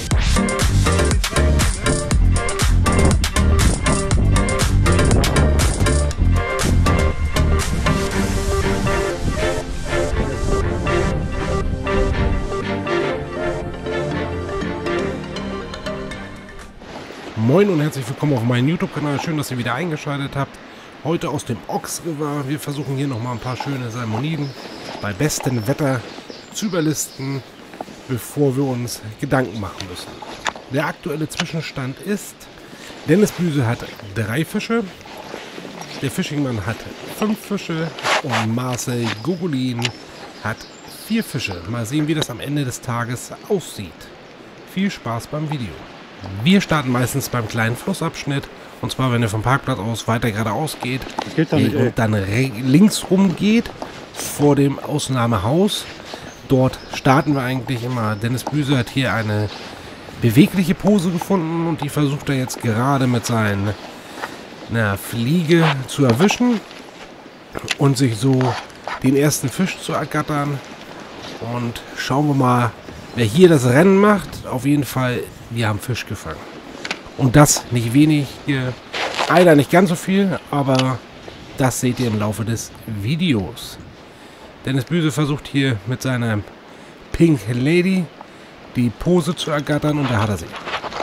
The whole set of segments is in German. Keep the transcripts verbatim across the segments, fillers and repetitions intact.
Moin und herzlich willkommen auf meinem YouTube-Kanal. Schön, dass ihr wieder eingeschaltet habt. Heute aus dem Ox River. Wir versuchen hier nochmal ein paar schöne Salmoniden bei bestem Wetter zu überlisten, bevor wir uns Gedanken machen müssen. Der aktuelle Zwischenstand ist, Dennis Büse hat drei Fische, der Fishingmann hat fünf Fische und Marcel Gogolin hat vier Fische. Mal sehen, wie das am Ende des Tages aussieht. Viel Spaß beim Video. Wir starten meistens beim kleinen Flussabschnitt, und zwar wenn ihr vom Parkplatz aus weiter geradeaus geht nicht, und dann links rum geht vor dem Ausnahmehaus. Dort starten wir eigentlich immer. Dennis Büse hat hier eine bewegliche Pose gefunden und die versucht er jetzt gerade mit seiner Fliege zu erwischen und sich so den ersten Fisch zu ergattern. Und schauen wir mal, wer hier das Rennen macht. Auf jeden Fall, wir haben Fisch gefangen. Und das nicht wenig, leider nicht ganz so viel, aber das seht ihr im Laufe des Videos. Dennis Büse versucht hier mit seiner Pink Lady die Pose zu ergattern und da hat er sie.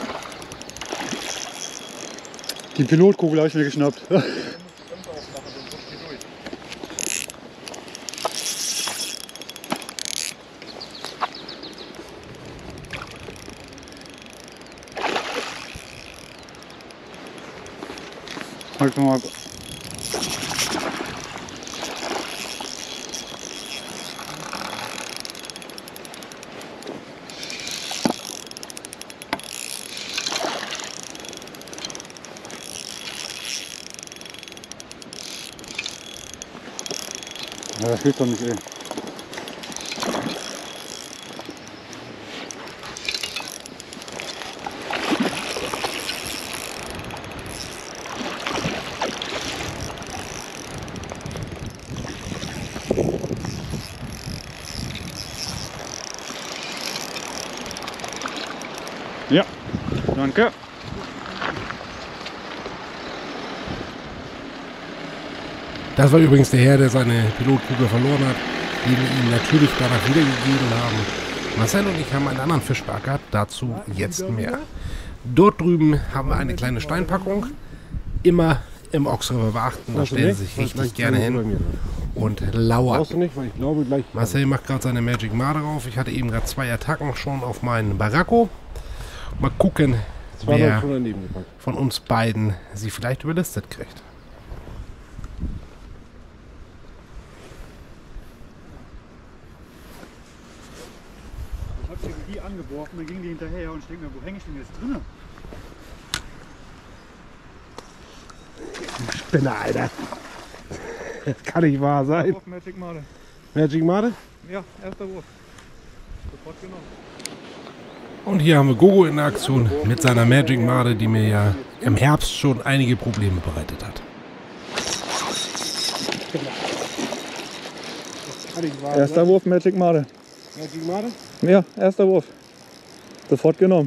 Die Pilotkugel habe ich mir geschnappt. Halt mal. Ja, das geht doch nicht, ey. Ja, danke. Das war übrigens der Herr, der seine Pilotkugel verloren hat, die wir ihm natürlich danach wiedergegeben haben. Marcel und ich haben einen anderen Fisch beackert, dazu jetzt mehr. Dort drüben haben wir eine kleine Steinpackung. Immer im Ox River beachten, da stellen sie sich richtig gerne hin und lauert. Marcel macht gerade seine Magic Made drauf. Ich hatte eben gerade zwei Attacken schon auf meinen Baracco. Mal gucken, wer von uns beiden sie vielleicht überlistet kriegt. Ich habe die angeworfen, dann ging die hinterher und ich denke mir, wo hänge ich denn jetzt drin? Spinner, Alter. Das kann nicht wahr sein. Wurf, Magic Made. Magic Made? Ja, erster Wurf. Sofort genommen. Und hier haben wir Gogo in der Aktion mit seiner Magic Made, die mir ja im Herbst schon einige Probleme bereitet hat. Erster Wurf, Magic Made. Magic Made? Ja, erster Wurf. Sofort genommen.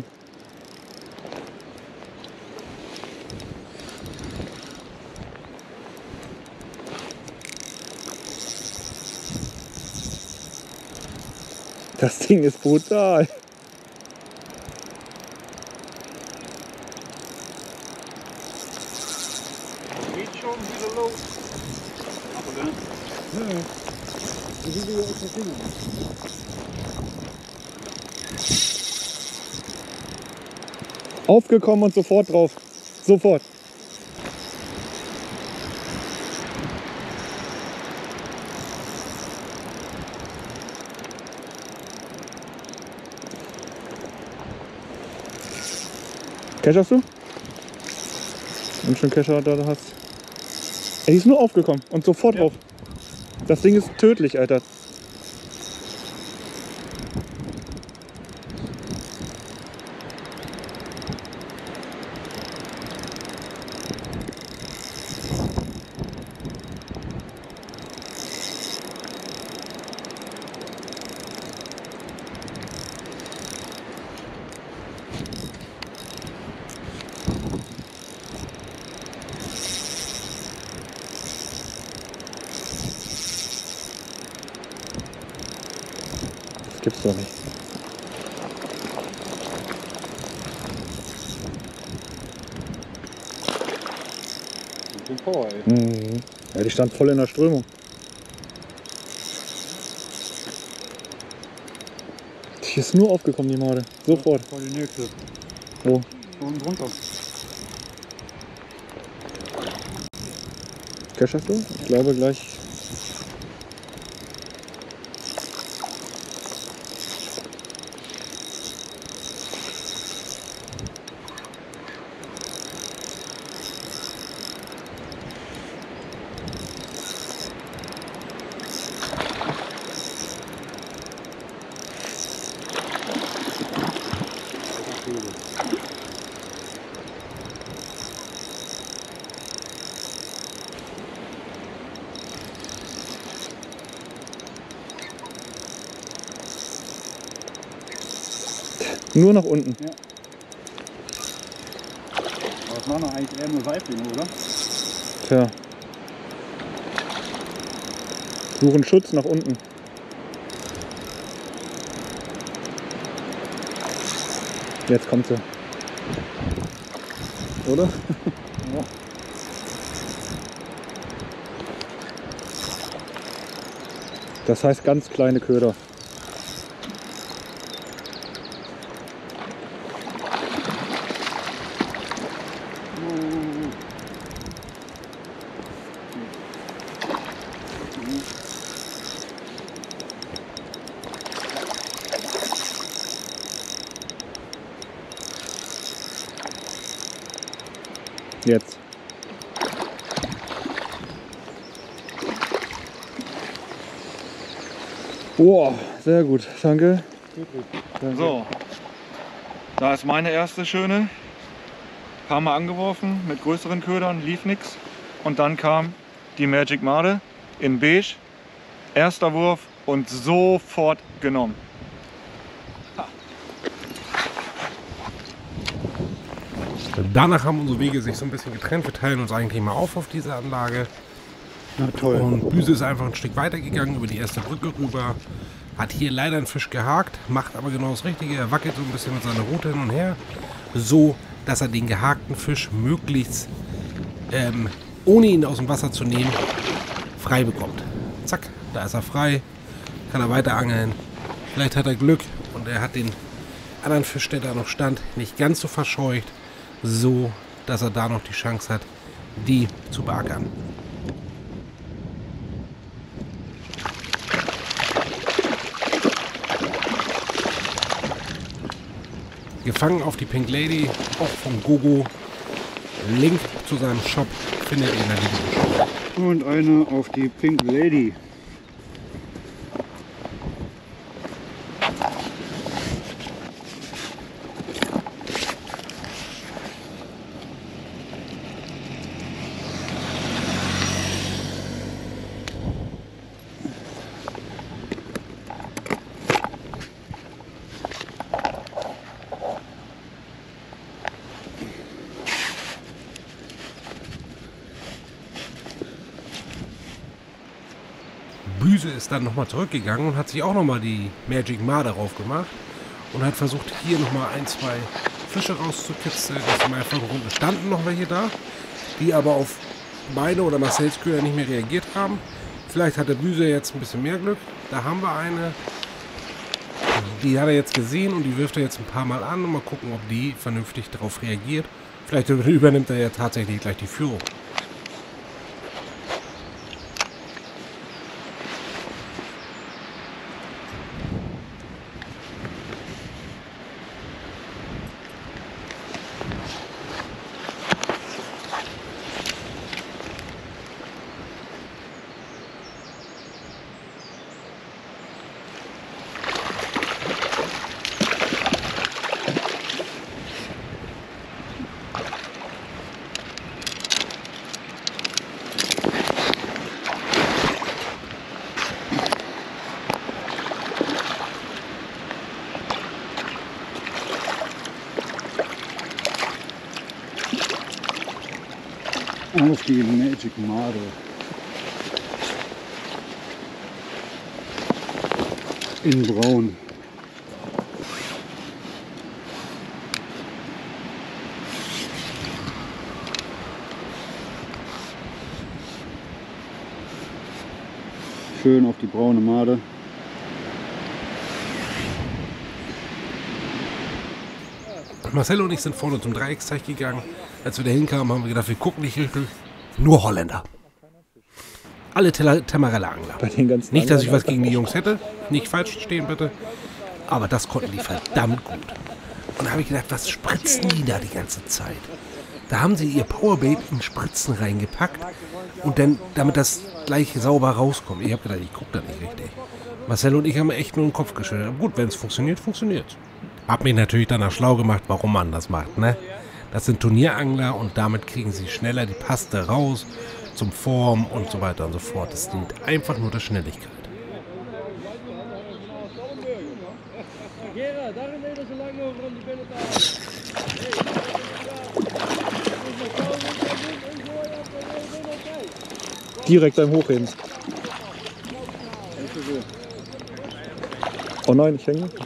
Das Ding ist brutal. Geht schon wieder los. Aber dann. Ja, das ist wieder extra Finger. Aufgekommen und sofort drauf. Sofort. Cash hast du? Wenn du schon Cash da hast. Er ist nur aufgekommen und sofort drauf. Das Ding ist tödlich, Alter. doch nicht. Den Power, ey. Mhm. Ja, die stand voll in der Strömung. Die ist nur aufgekommen, die Made. Sofort. Vor die nächste. Wo? Unten drunter. Cash hast du? Ich glaube gleich. Nur nach unten. Ja. Aber das machen wir eigentlich eher nur Saiblinge, oder? Tja. Suchen Schutz nach unten. Jetzt kommt sie. Oder? Ja. Das heißt ganz kleine Köder. Jetzt. Boah, sehr gut, danke. danke. So, da ist meine erste schöne. Paar Mal angeworfen mit größeren Ködern, lief nix. Und dann kam die Magic Made in beige. Erster Wurf und sofort genommen. Danach haben unsere Wege sich so ein bisschen getrennt. Wir teilen uns eigentlich mal auf auf diese Anlage. Na toll. Und Büse ist einfach ein Stück weiter gegangen über die erste Brücke rüber. Hat hier leider einen Fisch gehakt, macht aber genau das Richtige. Er wackelt so ein bisschen mit seiner Rute hin und her, so dass er den gehakten Fisch möglichst, ähm, ohne ihn aus dem Wasser zu nehmen, frei bekommt. Zack, da ist er frei, kann er weiter angeln. Vielleicht hat er Glück und er hat den anderen Fisch, der da noch stand, nicht ganz so verscheucht, so dass er da noch die Chance hat, die zu beackern. Gefangen auf die Pink Lady, auch von Gogo. Link zu seinem Shop findet ihr in der Videobeschreibung. Und eine auf die Pink Lady. Büse ist dann nochmal zurückgegangen und hat sich auch nochmal die Magic Made darauf gemacht und hat versucht, hier nochmal ein, zwei Fische rauszukitzeln. Aus dem Vordergrund standen noch welche da, die aber auf meine oder Marcells Köder nicht mehr reagiert haben. Vielleicht hat der Büse jetzt ein bisschen mehr Glück. Da haben wir eine, die hat er jetzt gesehen und die wirft er jetzt ein paar Mal an und mal gucken, ob die vernünftig darauf reagiert. Vielleicht übernimmt er ja tatsächlich gleich die Führung. Auf die Magic Made. In Braun. schön auf die braune Made. Marcel und ich sind vorne zum Dreiecksteich gegangen. Als wir da hinkamen, haben wir gedacht, wir gucken nicht richtig. Nur Holländer. Alle Tamarella-Angler. Bei den ganzen Nicht, dass ich anderen was gegen die Jungs hätte. Nicht falsch verstehen, bitte. Aber das konnten die verdammt gut. Und da habe ich gedacht, was spritzen die da die ganze Zeit? Da haben sie ihr Powerbait in Spritzen reingepackt und dann, damit das gleich sauber rauskommt. Ich habe gedacht, ich gucke da nicht richtig. Marcel und ich haben echt nur den Kopf geschüttelt. Aber gut, wenn es funktioniert, funktioniert. Hab mich natürlich danach schlau gemacht, warum man das macht, ne? Das sind Turnierangler und damit kriegen sie schneller die Paste raus zum Form und so weiter und so fort. Es dient einfach nur der Schnelligkeit. direkt beim Hochheben. Oh nein, ich hänge.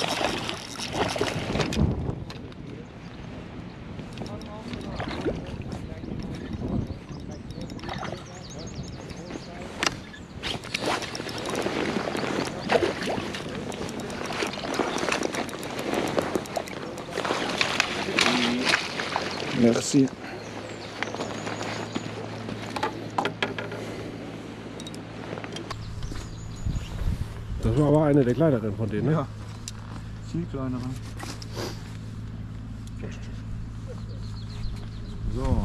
Merci. Das war aber eine der kleineren von denen, ne? Ja, viel kleinere. So.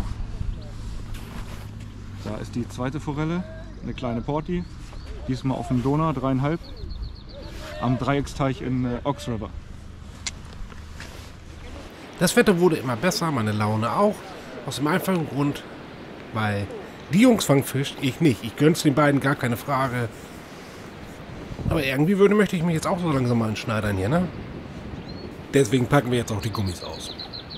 Da ist die zweite Forelle, eine kleine Porti. Diesmal auf dem Donau, dreieinhalb. Am Dreiecksteich in äh, Ox River. Das Wetter wurde immer besser, meine Laune auch. Aus dem einfachen Grund, weil die Jungs fangen Fisch, ich nicht. Ich gönn's den beiden, gar keine Frage. Aber irgendwie würde, möchte ich mich jetzt auch so langsam mal entschneidern hier, ne? Deswegen packen wir jetzt auch die Gummis aus.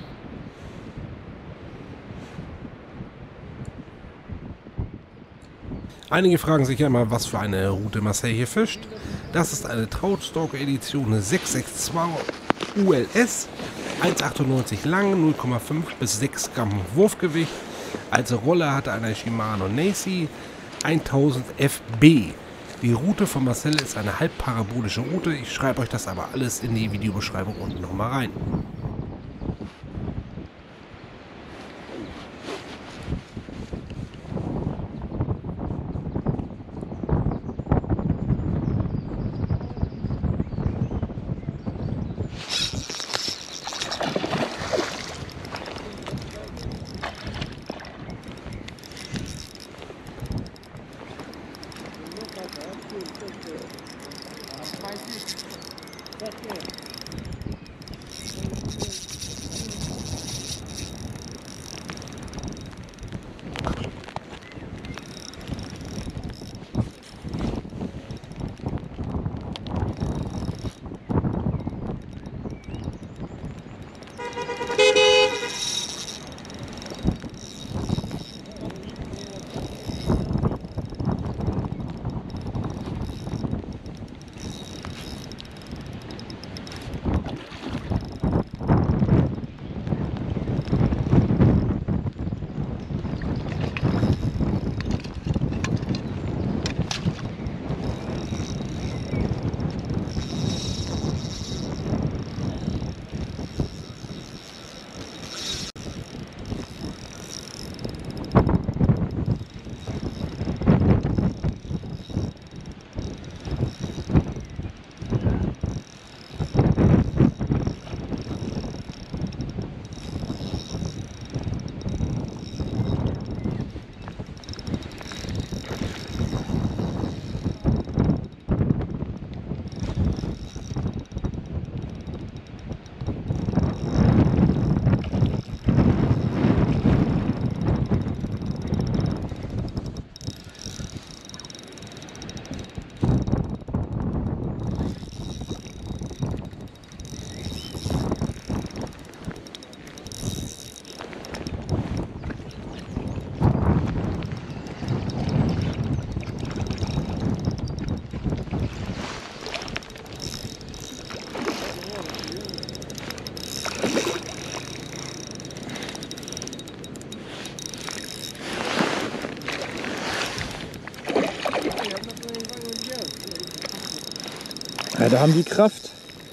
Einige fragen sich ja immer, was für eine Route Marcel hier fischt. Das ist eine Troutstalker Edition sechs sechs zwei U L S, eins Komma achtundneunzig lang, null Komma fünf bis sechs Gramm Wurfgewicht. Als Rolle hatte eine Shimano Nacy tausend F B. Die Route von Marcel ist eine halbparabolische Route. Ich schreibe euch das aber alles in die Videobeschreibung unten nochmal rein. Ja, da haben die Kraft.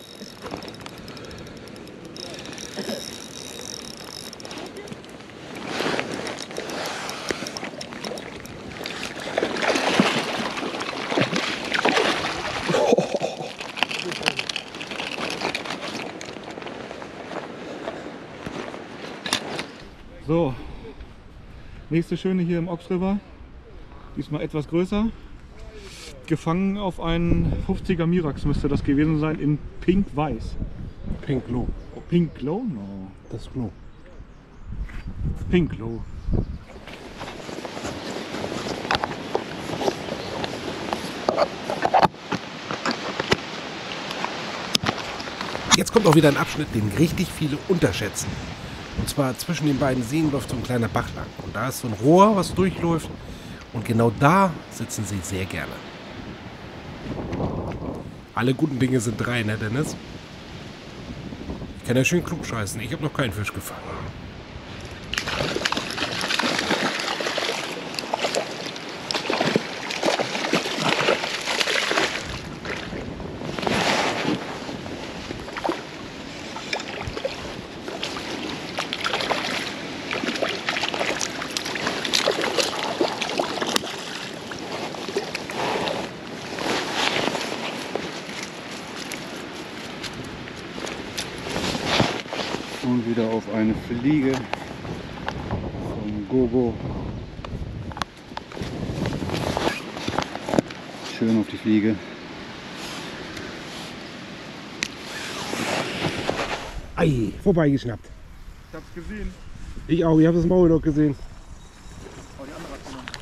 So, nächste schöne hier im Ox River, diesmal etwas größer, gefangen auf einen fünfziger Mirax müsste das gewesen sein, in Pink-Weiß. Pink Glow. Oh, Pink Glow? No. Das Glow. Pink Glow. Jetzt kommt auch wieder ein Abschnitt, den richtig viele unterschätzen. Und zwar zwischen den beiden Seen läuft so ein kleiner Bach lang. Und da ist so ein Rohr, was durchläuft. Und genau da sitzen sie sehr gerne. Alle guten Dinge sind drei, ne Dennis? Ich kann ja schön klug scheißen. Ich habe noch keinen Fisch gefangen. Und wieder auf eine Fliege vom Gogo. Schön auf die Fliege. Ei, vorbeigeschnappt. Ich hab's gesehen. Ich auch, ich habe das Maul noch gesehen. Oh, die andere hat genommen.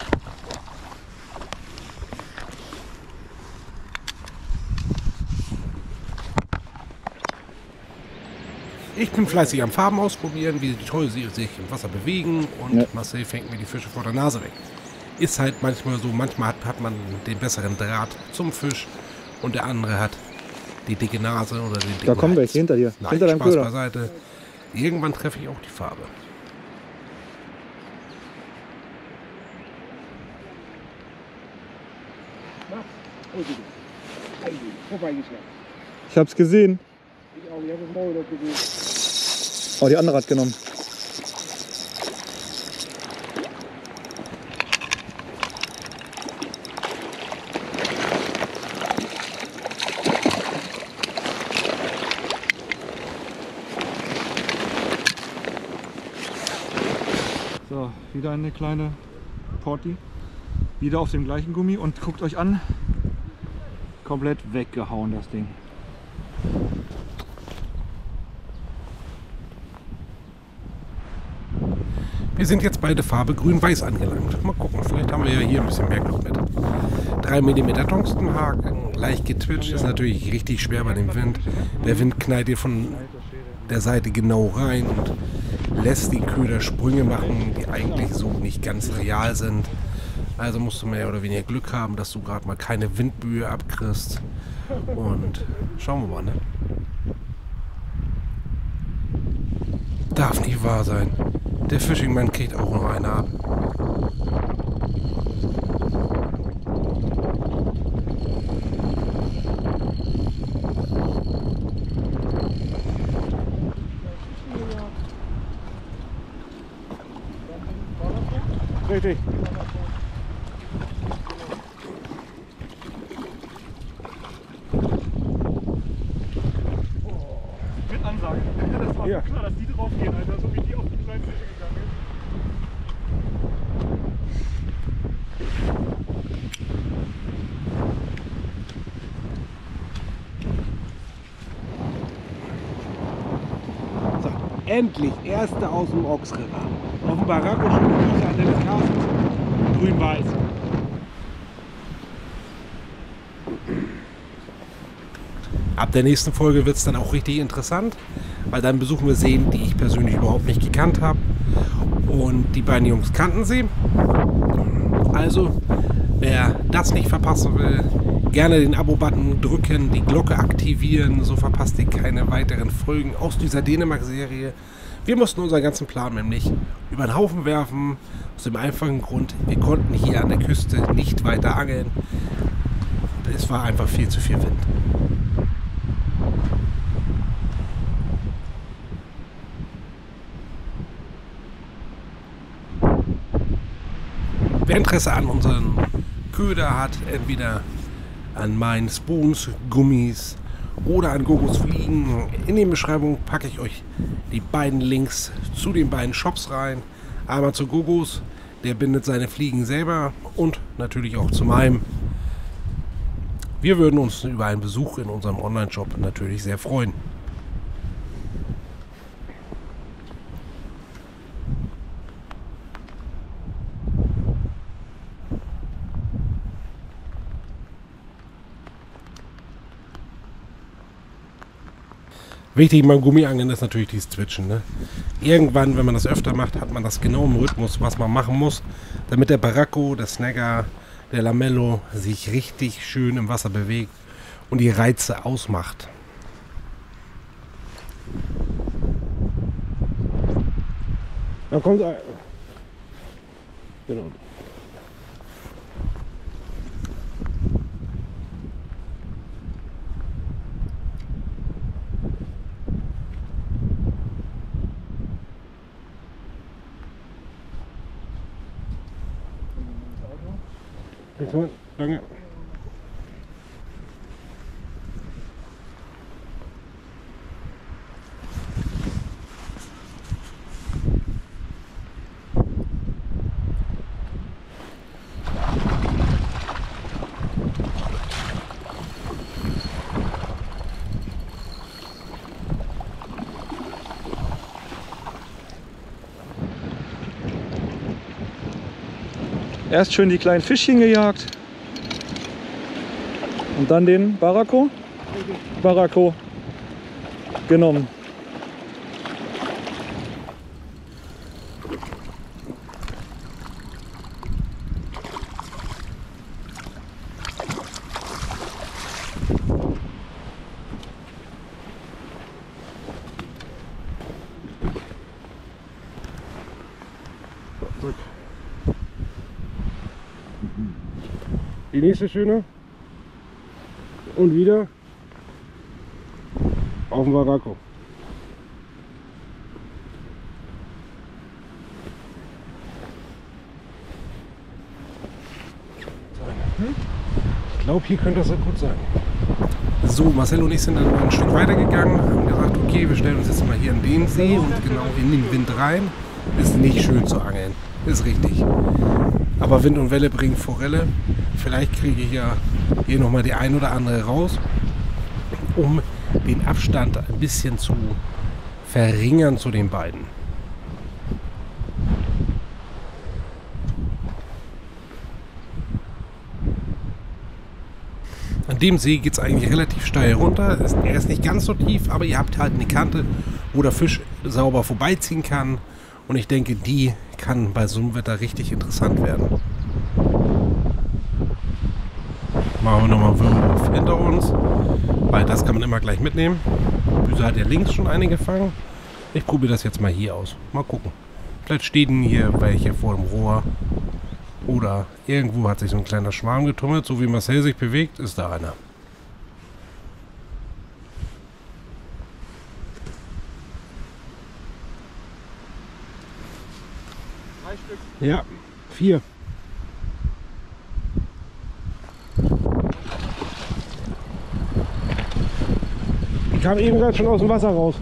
Ich bin fleißig am Farben ausprobieren, wie toll sie sich im Wasser bewegen und Ja. Marcel fängt mir die Fische vor der Nase weg. Ist halt manchmal so, manchmal hat, hat man den besseren Draht zum Fisch und der andere hat die dicke Nase oder den dicken Da kommen Hals. welche hinter dir. Nein, hinter deinem Spaß Köder. beiseite. Irgendwann treffe ich auch die Farbe. Ich hab's gesehen. Ich auch, ich habe das Maul noch gesehen. Oh, die andere hat genommen. So, wieder eine kleine Porti. Wieder auf dem gleichen Gummi und guckt euch an. Komplett weggehauen das Ding. Wir sind jetzt bei der Farbe grün-weiß angelangt. Mal gucken, vielleicht haben wir ja hier ein bisschen mehr Glück mit. drei Millimeter Tungstenhaken, leicht getwitcht, ist natürlich richtig schwer bei dem Wind. Der Wind knallt dir von der Seite genau rein und lässt den Köder Sprünge machen, die eigentlich so nicht ganz real sind. Also musst du mehr oder weniger Glück haben, dass du gerade mal keine Windböe abkriegst. Und schauen wir mal, ne? Darf nicht wahr sein. Der Fishingman kriegt auch noch eine ab. Richtig. Mit Ansage. Das war Ja. klar, dass die drauf gehen, Alter. So wie die auf die kleinen Fische gegangen ist. So, endlich erste aus dem Ox River. Auf dem Baracko schon Grüße an Dennis Carstens. Grün-weiß. Ab der nächsten Folge wird es dann auch richtig interessant, weil dann besuchen wir Seen, die ich persönlich überhaupt nicht gekannt habe. Und die beiden Jungs kannten sie. Also, wer das nicht verpassen will, gerne den Abo-Button drücken, die Glocke aktivieren, so verpasst ihr keine weiteren Folgen aus dieser Dänemark-Serie. Wir mussten unseren ganzen Plan nämlich über den Haufen werfen, aus dem einfachen Grund, wir konnten hier an der Küste nicht weiter angeln. Es war einfach viel zu viel Wind. Wer Interesse an unseren Köder hat, entweder an meinen Spoons, Gummis oder an Gogos Fliegen, in die Beschreibung packe ich euch die beiden Links zu den beiden Shops rein. Einmal zu Gogos, der bindet seine Fliegen selber, und natürlich auch zu meinem. Wir würden uns über einen Besuch in unserem Online-Shop natürlich sehr freuen. Wichtig beim Gummiangeln ist natürlich dieses Twitchen. Ne? Irgendwann, wenn man das öfter macht, hat man das genau im Rhythmus, was man machen muss, damit der Barraco, der Snagger, der Lamello sich richtig schön im Wasser bewegt und die Reize ausmacht. Da kommt ein. Genau. Danke. Erst schön die kleinen Fischchen gejagt und dann den Barraco, Barraco genommen. Die nächste schöne. Und wieder auf dem Barraco. Ich glaube, hier könnte das sehr gut sein. So, Marcel und ich sind dann noch ein Stück weiter gegangen, haben gesagt, okay, wir stellen uns jetzt mal hier in den See und genau in den Wind rein. Ist nicht schön zu angeln, ist richtig. Aber Wind und Welle bringen Forelle. Vielleicht kriege ich ja hier nochmal die ein oder andere raus, um den Abstand ein bisschen zu verringern zu den beiden. An dem See geht es eigentlich relativ steil runter. Er ist nicht ganz so tief, aber ihr habt halt eine Kante, wo der Fisch sauber vorbeiziehen kann. Und ich denke, die kann bei so einem Wetter richtig interessant werden. Machen wir nochmal Würmwurf hinter uns, weil das kann man immer gleich mitnehmen. Die Büse hat ja links schon eine gefangen. Ich probiere das jetzt mal hier aus. Mal gucken. Vielleicht stehen hier welche vor dem Rohr. Oder irgendwo hat sich so ein kleiner Schwarm getummelt. So wie Marcel sich bewegt, ist da einer. Drei Stück. Ja, vier. Die kam eben gerade schon aus dem Wasser raus.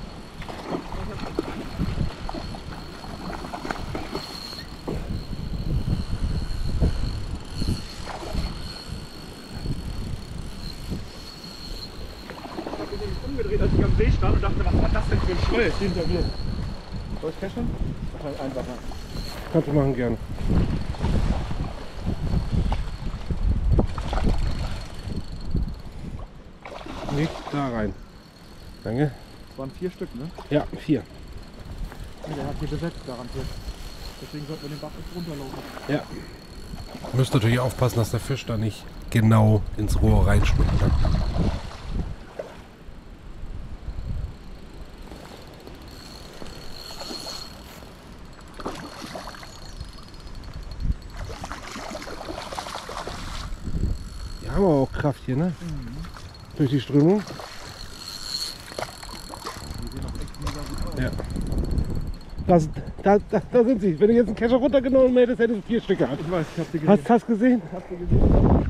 Umgedreht, als ich am See stand und dachte, was war das denn für ein Schwall hinter mir? Soll ich cashen? Wahrscheinlich einfacher. Kannst du machen, gerne. Nicht da rein. Danke. Das waren vier Stück, ne? Ja, vier. Ja, der hat hier besetzt, garantiert. Deswegen sollten wir den Bach nicht runterlaufen. Ja. Ihr müsst natürlich aufpassen, dass der Fisch da nicht genau ins Rohr reinschwimmt. Ne? Die haben aber auch Kraft hier, ne? Mhm. Durch die Strömung. Die sehen auch echt mega gut aus. Ja. Das, da, da, da sind sie. Wenn du jetzt einen Kescher runtergenommen hättest, hättest du vier Stück gehabt. Ich weiß, ich hab sie gesehen. Hast du gesehen? Ich hab sie gesehen.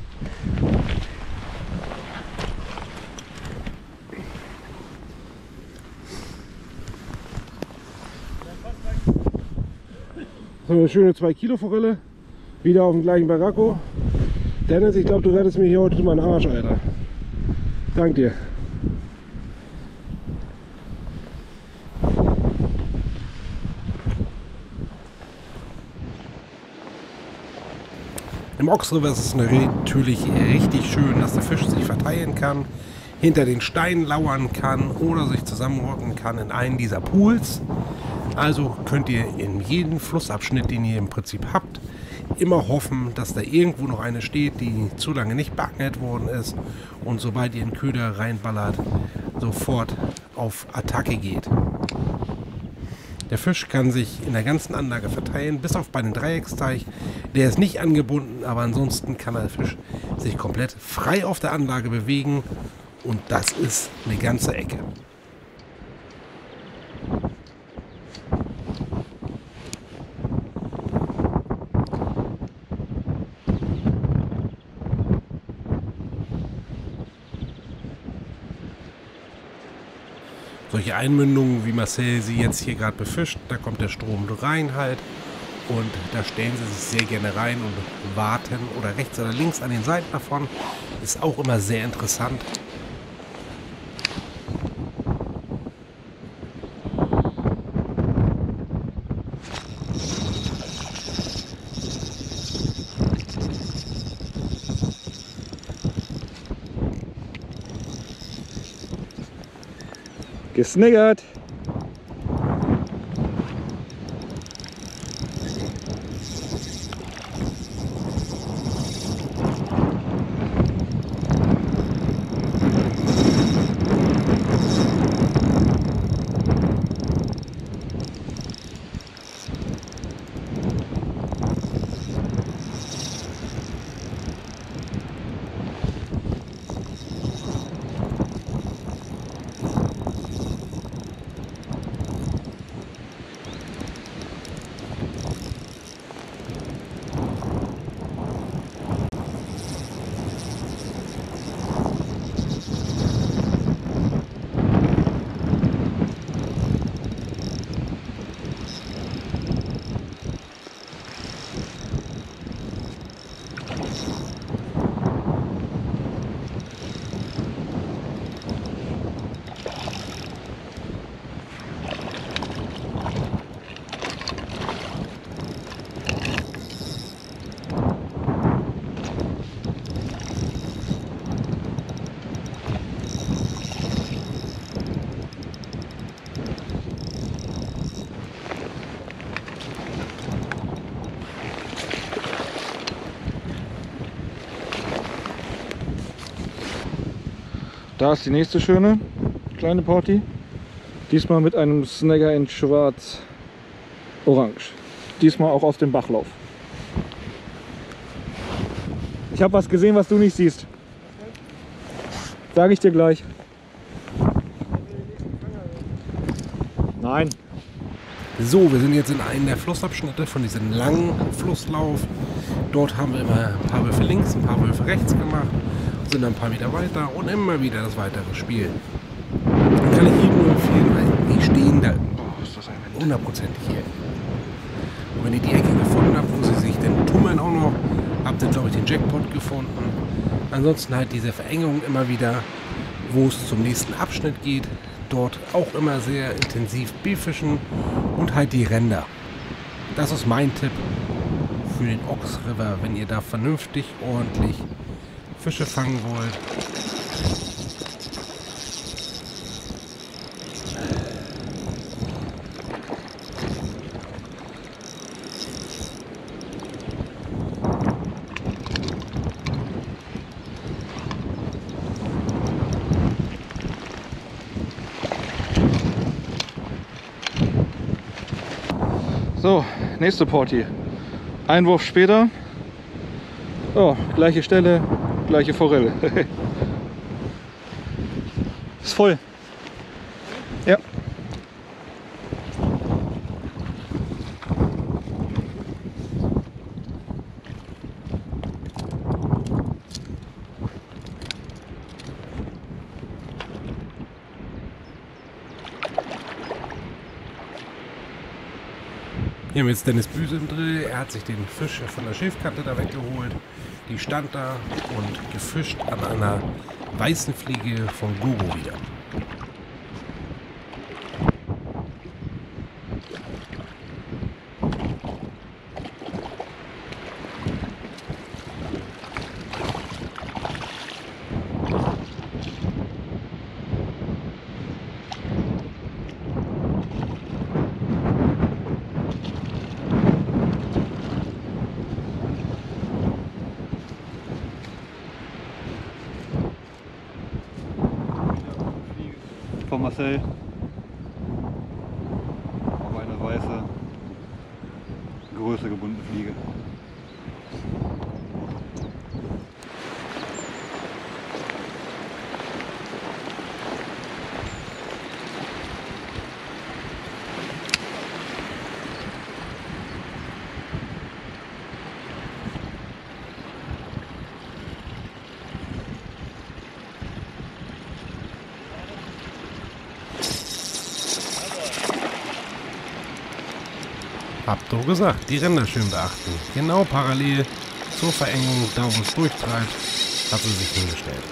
So eine schöne zwei Kilo Forelle. Wieder auf dem gleichen Baracco. Dennis, ich glaube, du rettest mir hier heute meinen Arsch, Alter. Dank dir. Im Ox River ist es natürlich richtig schön, dass der Fisch sich verteilen kann, hinter den Steinen lauern kann oder sich zusammenrotten kann in einen dieser Pools. Also könnt ihr in jedem Flussabschnitt, den ihr im Prinzip habt, immer hoffen, dass da irgendwo noch eine steht, die zu lange nicht beangelt worden ist und sobald ihr einen Köder reinballert, sofort auf Attacke geht. Der Fisch kann sich in der ganzen Anlage verteilen, bis auf bei den Dreiecksteich. Der ist nicht angebunden, aber ansonsten kann der Fisch sich komplett frei auf der Anlage bewegen und das ist eine ganze Ecke. Solche Einmündungen, wie Marcel sie jetzt hier gerade befischt, da kommt der Strom rein halt und da stellen sie sich sehr gerne rein und warten oder rechts oder links an den Seiten davon. Ist auch immer sehr interessant. Gesniggert. Da ist die nächste schöne kleine Party. Diesmal mit einem Snagger in schwarz-orange. Diesmal auch auf dem Bachlauf. Ich habe was gesehen, was du nicht siehst. Sage ich dir gleich. Nein. So, wir sind jetzt in einem der Flussabschnitte von diesem langen Flusslauf. Dort haben wir immer ein paar Würfe links, ein paar Würfe rechts gemacht, sind ein paar Meter weiter und immer wieder das weitere Spiel. Kann ich jedem nur empfehlen, weil die stehen da hundertprozentig hier. Und wenn ihr die Ecke gefunden habt, wo sie sich denn tummeln auch noch, habt ihr, glaube ich, den Jackpot gefunden. Ansonsten halt diese Verengung immer wieder, wo es zum nächsten Abschnitt geht. Dort auch immer sehr intensiv Bifischen und halt die Ränder. Das ist mein Tipp für den Ox River, wenn ihr da vernünftig, ordentlich Fische fangen wollt. So, nächste Party. Einwurf später. Oh, gleiche Stelle, gleiche Forelle. Ist voll. Ja. Hier haben wir jetzt Dennis Büse im Drill. Er hat sich den Fisch von der Schilfkante da weggeholt. Die stand da und gefischt an einer weißen Fliege von Gogo wieder. Von Marcel. Aber eine weiße, größer gebundene Fliege. Hab doch gesagt, die Ränder schön beachten. Genau parallel zur Verengung, da wo es durchtreibt, hat sie sich hingestellt.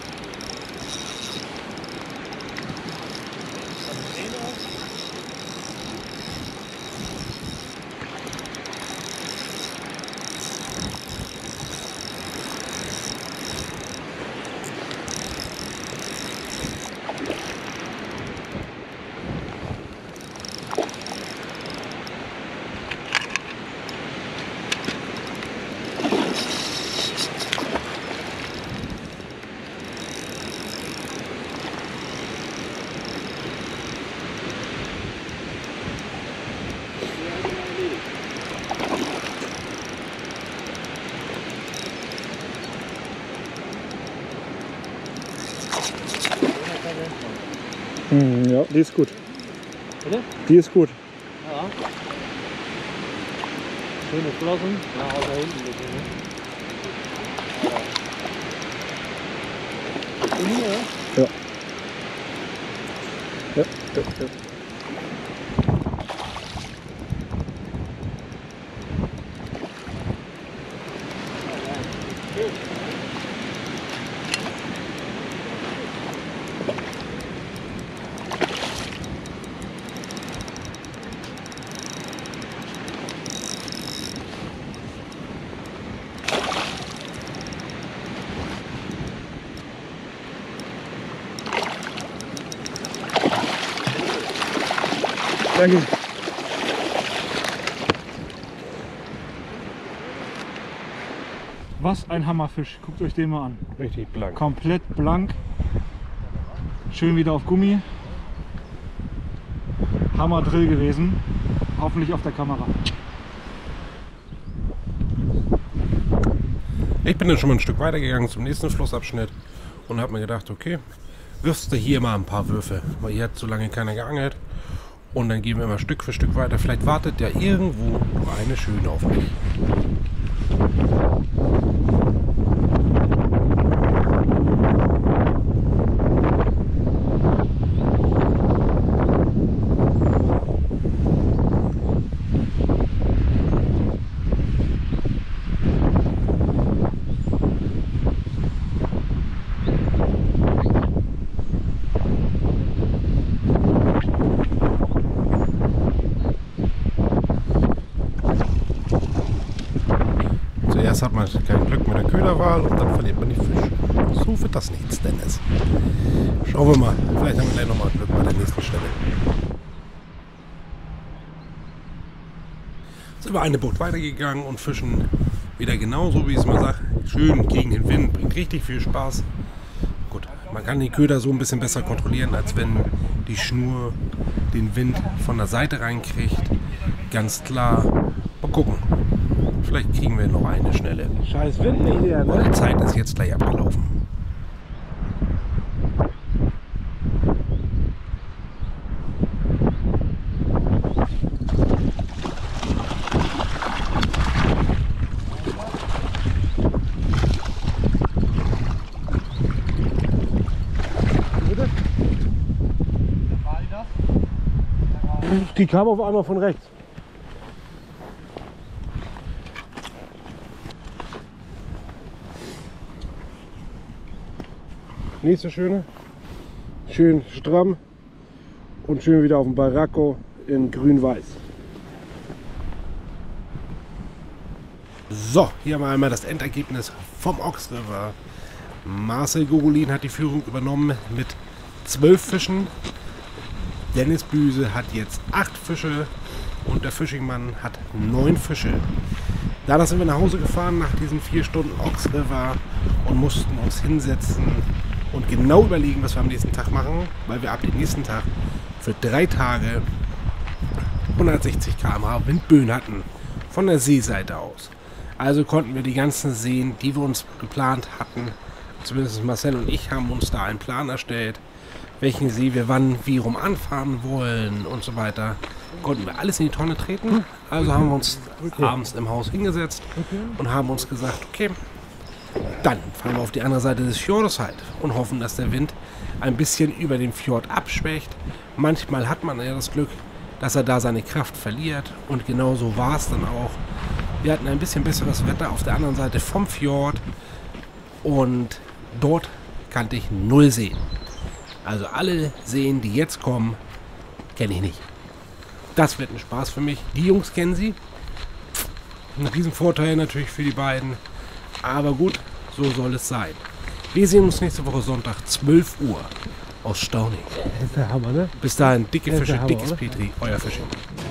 Hm, ja, die ist gut. Bitte? Die ist gut. Ja. Schöne Flossen. Ja, außer hinten ein bisschen. Ne? Ja. Ja. Ja, ja, ja. Danke. Was ein Hammerfisch. Guckt euch den mal an. Richtig blank. Komplett blank. Schön wieder auf Gummi. Hammer Drill gewesen. Hoffentlich auf der Kamera. Ich bin dann schon mal ein Stück weiter gegangen zum nächsten Flussabschnitt und habe mir gedacht, okay, wirfst du hier mal ein paar Würfe, weil hier hat so lange keiner geangelt. Und dann gehen wir immer Stück für Stück weiter. Vielleicht wartet ja irgendwo noch eine schöne auf mich. Zuerst hat man kein Glück mit der Köderwahl und dann verliert man die Fische. So wird das nichts, Dennis. Schauen wir mal. Vielleicht haben wir gleich nochmal Glück bei der nächsten Stelle. Sind wir eine Bucht weitergegangen und fischen wieder genauso, wie ich es mal sage. Schön gegen den Wind, bringt richtig viel Spaß. Gut, man kann die Köder so ein bisschen besser kontrollieren, als wenn die Schnur den Wind von der Seite reinkriegt. Ganz klar. Mal gucken. Vielleicht kriegen wir noch eine schnelle. Scheiß Wind nicht hier, Aber ne? die Zeit ist jetzt gleich abgelaufen. Die kam auf einmal von rechts. nächste schöne. Schön stramm und schön wieder auf dem Baracco in grün-weiß. So, hier haben wir einmal das Endergebnis vom Ox River. Marcel Gogolin hat die Führung übernommen mit zwölf Fischen. Dennis Büse hat jetzt acht Fische und der Fishingmann hat neun Fische. Danach sind wir nach Hause gefahren nach diesen vier Stunden Ox River und mussten uns hinsetzen und genau überlegen, was wir am nächsten Tag machen, weil wir ab dem nächsten Tag für drei Tage hundertsechzig Kilometer pro Stunde Windböen hatten von der Seeseite aus. Also konnten wir die ganzen Seen, die wir uns geplant hatten, zumindest Marcel und ich haben uns da einen Plan erstellt, welchen See wir wann wie rum anfahren wollen und so weiter, konnten wir alles in die Tonne treten. Also haben wir uns okay. abends im Haus hingesetzt okay. und haben uns gesagt, okay, dann fahren wir auf die andere Seite des Fjordes halt und hoffen, dass der Wind ein bisschen über den Fjord abschwächt. Manchmal hat man ja das Glück, dass er da seine Kraft verliert und genau so war es dann auch. Wir hatten ein bisschen besseres Wetter auf der anderen Seite vom Fjord und dort kannte ich null Seen. Also alle Seen, die jetzt kommen, kenne ich nicht. Das wird ein Spaß für mich. Die Jungs kennen sie. Ein Riesenvorteil natürlich für die beiden. Aber gut, so soll es sein. Wir sehen uns nächste Woche Sonntag, zwölf Uhr aus Stauning. Das ist der Hammer, ne? Bis dahin, dicke Das ist Fische, der Hammer, dickes oder? Petri, euer Fishing.